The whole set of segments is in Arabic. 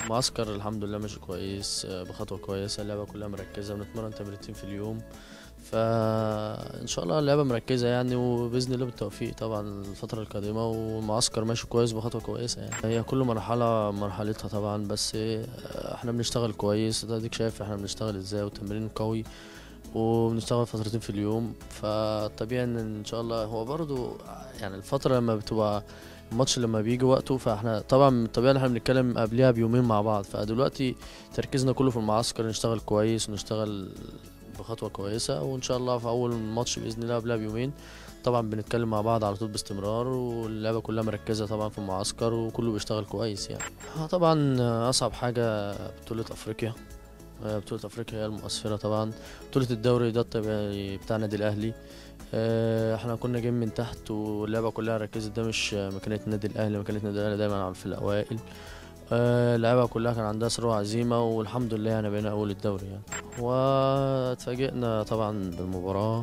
معسكر الحمد لله ماشي كويس، بخطوة كويسة. اللعبة كلها مركزة، بنتمرن تمرينتين في اليوم. فإن شاء الله اللعبة مركزة يعني، وبإذن الله بالتوفيق طبعا الفترة القادمة. والمعسكر ماشي كويس بخطوة كويسة يعني. هي كل مرحلة مرحلتها طبعا، بس احنا بنشتغل كويس. ده اديك شايف احنا بنشتغل ازاي، والتمرين قوي، وبنشتغل فترتين في اليوم. فطبيعي ان شاء الله هو برضو يعني الفترة لما بتبقى الماتش لما بيجي وقته، فاحنا طبعا طبيعي احنا بنتكلم قبلها بيومين مع بعض. فدلوقتي تركيزنا كله في المعسكر، نشتغل كويس ونشتغل بخطوة كويسة. وان شاء الله في اول ماتش بإذن الله قبلها بيومين طبعا بنتكلم مع بعض على طول باستمرار، واللعبة كلها مركزة طبعا في المعسكر، وكله بيشتغل كويس يعني. طبعا أصعب حاجة بطولة أفريقيا. بطولة أفريقيا هي المؤثرة طبعا. بطولة الدوري ده الطبيعي بتاع النادي الأهلي. احنا كنا جايين من تحت، واللعبة كلها ركزت. ده مش مكانة النادي الأهلي، مكانة النادي الأهلي دايما في الأوائل. اللعبة كلها كان عندها سرعة وعزيمة، والحمد لله يعني بقينا أول الدوري يعني. واتفاجئنا طبعا بالمباراة،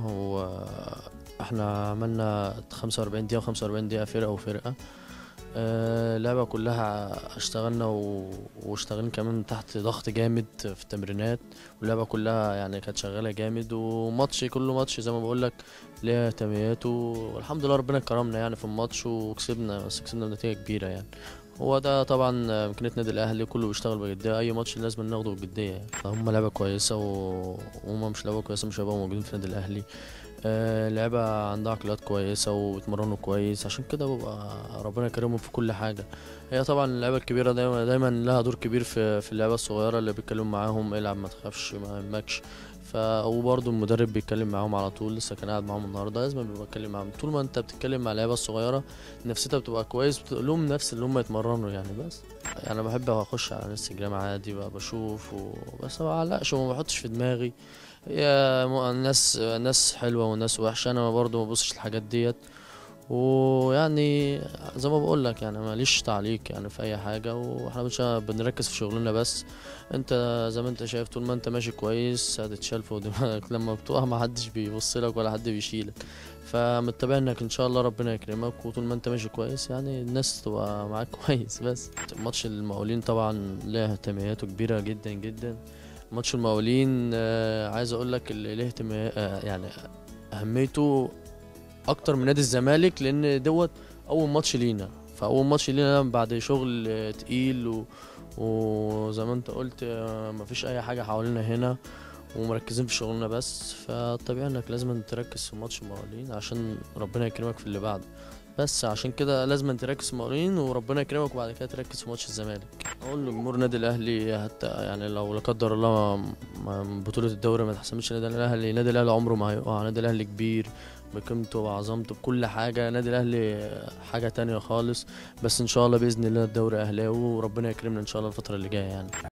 واحنا عملنا 45 دقيقة و45 دقيقة فرقة وفرقة. اللعبة كلها اشتغلنا واشتغلنا كمان تحت ضغط جامد في التمرينات. واللعبة كلها يعني كانت شغالة جامد، وماتش كل ماتش زي ما بقولك ليه اهتماماته. والحمد لله ربنا كرمنا يعني في الماتش وكسبنا، بس كسبنا بنتيجة كبيرة يعني. هو ده طبعا إمكانية النادي الأهلي، كله بيشتغل بجدية. أي ماتش لازم ناخده بجدية يعني. هم لعبة كويسة، وهم مش لعبة كويسة مش هيبقوا موجودين في النادي الأهلي. لعبة عندها عقليات كويسة وبيتمرنوا كويس، عشان كده ببقى ربنا يكرمهم في كل حاجة. هي طبعا اللعبة الكبيرة دايما دايما لها دور كبير في اللعبة الصغيرة، اللي بيتكلم معاهم العب ما تخافش ما يهمكش. وبرضه المدرب بيتكلم معاهم على طول. لسه كان قاعد معاهم النهارده، لازم بيبقى بيتكلم معاهم. طول ما انت بتتكلم مع اللعيبه الصغيره نفسيتها بتبقى كويس، بتقول لهم نفس اللي هم يتمرنوا يعني. بس يعني بحب اخش على انستجرام عادي بقى بشوف بس ما بعلقش وما بحطش في دماغي. هي ناس حلوه وناس وحشه، انا برضه ما ببصش الحاجات ديت. ويعني زي ما بقول لك يعني ماليش تعليق يعني في اي حاجه، واحنا مش بنركز في شغلنا بس. انت زي ما انت شايف طول ما انت ماشي كويس هتتشال فوق دماغك. لما بتقع ما حدش بيبص لك ولا حد بيشيلك. فمتبع انك ان شاء الله ربنا يكرمك، وطول ما انت ماشي كويس يعني الناس تبقى معاك كويس. بس ماتش المقاولين طبعا له اهتماماته كبيره جدا جدا. ماتش المقاولين عايز اقول لك اللي له اهتمام يعني اهميته اكتر من نادي الزمالك، لان دوت اول ماتش لينا. فاول ماتش لينا بعد شغل تقيل وزي ما انت قلت مفيش اي حاجه حوالينا هنا، ومركزين في شغلنا بس. فطبيعي انك لازم تركز في ماتش المقاولين عشان ربنا يكرمك في اللي بعده. بس عشان كده لازم تركز في المقاولين وربنا يكرمك، وبعد كده تركز في ماتش الزمالك. اقول لجمهور النادي الاهلي حتى يعني لو لا قدر الله بطوله الدوري ما تحسمش النادي الاهلي، النادي الاهلي عمره ما هيقع. النادي الاهلي كبير بقيمته وعظمته بكل حاجه. النادي الاهلي حاجه تانية خالص. بس ان شاء الله باذن الله الدوري اهلاوي، وربنا يكرمنا ان شاء الله الفتره اللي جايه يعني.